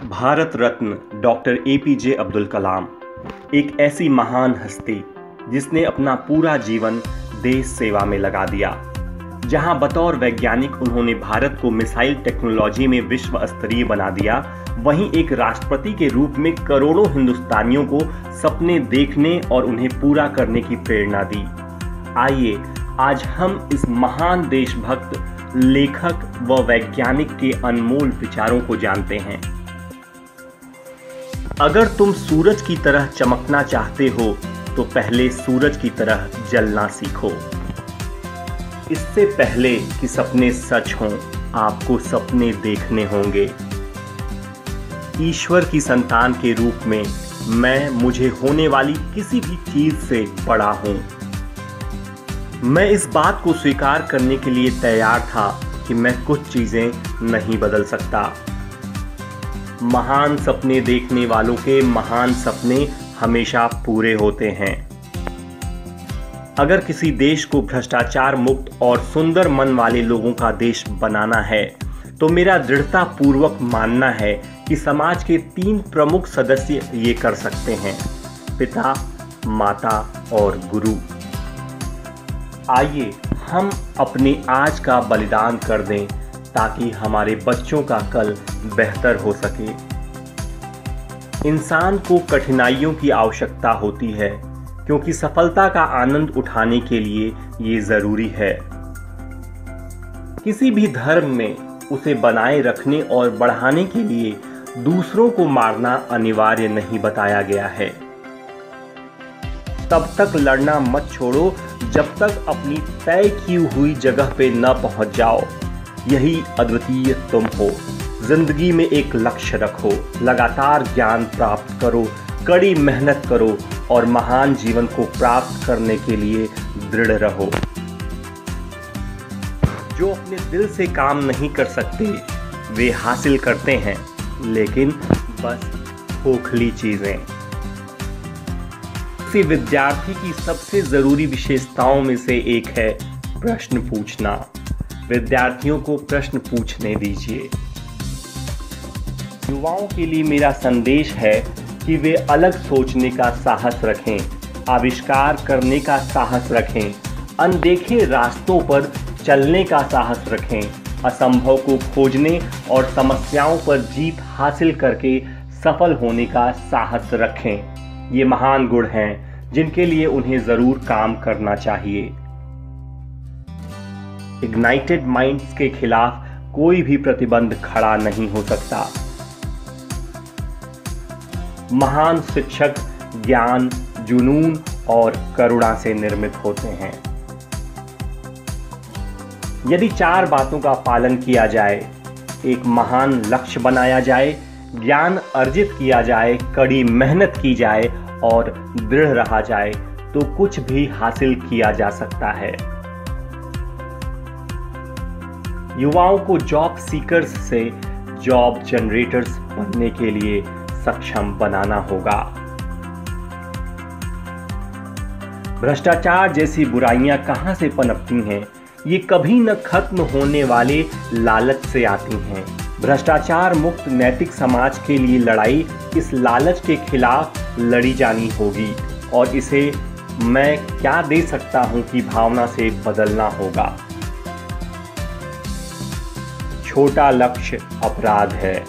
Bharat Ratna doctor APJ Abdul Kalam एक ऐसी महान हस्ती जिसने अपना पूरा जीवन देश सेवा में लगा दिया। जहां बतौर वैज्ञानिक उन्होंने भारत को मिसाइल टेक्नोलॉजी में विश्व स्तरीय बना दिया, वहीं एक राष्ट्रपति के रूप में करोड़ों हिंदुस्तानियों को सपने देखने और उन्हें पूरा करने की प्रेरणा दी। आइए आज हम इस महान देशभक्त, लेखक व वैज्ञानिक के अनमोल विचारों को जानते हैं। अगर तुम सूरज की तरह चमकना चाहते हो तो पहले सूरज की तरह जलना सीखो। इससे पहले कि सपने सच हों, आपको सपने देखने होंगे। ईश्वर की संतान के रूप में मैं मुझे होने वाली किसी भी चीज से बड़ा हूं। मैं इस बात को स्वीकार करने के लिए तैयार था कि मैं कुछ चीजें नहीं बदल सकता। महान सपने देखने वालों के महान सपने हमेशा पूरे होते हैं। अगर किसी देश को भ्रष्टाचार मुक्त और सुंदर मन वाले लोगों का देश बनाना है तो मेरा दृढ़ता पूर्वक मानना है कि समाज के 3 प्रमुख सदस्य ये कर सकते हैं: पिता, माता और गुरु। आइए हम अपने आज का बलिदान कर दें ताकि हमारे बच्चों का कल बेहतर हो सके। इंसान को कठिनाइयों की आवश्यकता होती है क्योंकि सफलता का आनंद उठाने के लिए ये जरूरी है। किसी भी धर्म में उसे बनाए रखने और बढ़ाने के लिए दूसरों को मारना अनिवार्य नहीं बताया गया है। तब तक लड़ना मत छोड़ो जब तक अपनी तय की हुई जगह पे न पहुंच जाओ। यही अद्वितीय तुम हो। जिंदगी में एक लक्ष्य रखो, लगातार ज्ञान प्राप्त करो, कड़ी मेहनत करो और महान जीवन को प्राप्त करने के लिए दृढ़ रहो। जो अपने दिल से काम नहीं कर सकते वे हासिल करते हैं, लेकिन बस खोखली चीजें। किसी विद्यार्थी की सबसे जरूरी विशेषताओं में से एक है प्रश्न पूछना। विद्यार्थियों को प्रश्न पूछने दीजिए। युवाओं के लिए मेरा संदेश है कि वे अलग सोचने का साहस रखें, आविष्कार करने का साहस रखें, अनदेखे रास्तों पर चलने का साहस रखें, असंभव को खोजने और समस्याओं पर जीत हासिल करके सफल होने का साहस रखें। ये महान गुण हैं जिनके लिए उन्हें जरूर काम करना चाहिए। इग्नाइटेड माइंड्स के खिलाफ कोई भी प्रतिबंध खड़ा नहीं हो सकता। महान शिक्षक ज्ञान, जुनून और करुणा से निर्मित होते हैं। यदि 4 बातों का पालन किया जाए, एक महान लक्ष्य बनाया जाए, ज्ञान अर्जित किया जाए, कड़ी मेहनत की जाए और दृढ़ रहा जाए तो कुछ भी हासिल किया जा सकता है। युवाओं को जॉब सीकर्स से जॉब जनरेटर्स बनने के लिए सक्षम बनाना होगा। भ्रष्टाचार जैसी बुराइयां कहां से पनपती हैं? ये कभी न खत्म होने वाले लालच से आती हैं। भ्रष्टाचार मुक्त नैतिक समाज के लिए लड़ाई इस लालच के खिलाफ लड़ी जानी होगी और इसे मैं क्या दे सकता हूं की भावना से बदलना होगा। छोटा लक्ष्य अपराध है।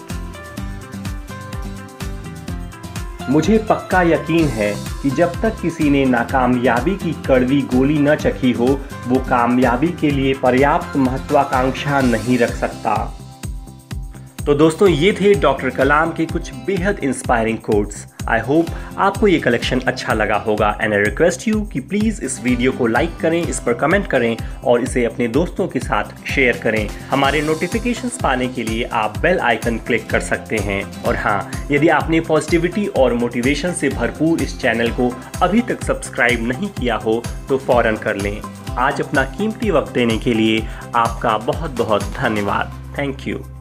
मुझे पक्का यकीन है कि जब तक किसी ने नाकामयाबी की कड़वी गोली न चखी हो, वो कामयाबी के लिए पर्याप्त महत्वाकांक्षा नहीं रख सकता। तो दोस्तों, ये थे डॉक्टर कलाम के कुछ बेहद इंस्पायरिंग कोट्स। आई होप आपको ये कलेक्शन अच्छा लगा होगा एंड आई रिक्वेस्ट यू कि प्लीज़ इस वीडियो को लाइक करें, इस पर कमेंट करें और इसे अपने दोस्तों के साथ शेयर करें। हमारे नोटिफिकेशंस पाने के लिए आप बेल आइकन क्लिक कर सकते हैं। और हाँ, यदि आपने पॉजिटिविटी और मोटिवेशन से भरपूर इस चैनल को अभी तक सब्सक्राइब नहीं किया हो तो फौरन कर लें। आज अपना कीमती वक्त देने के लिए आपका बहुत बहुत धन्यवाद। Thank you.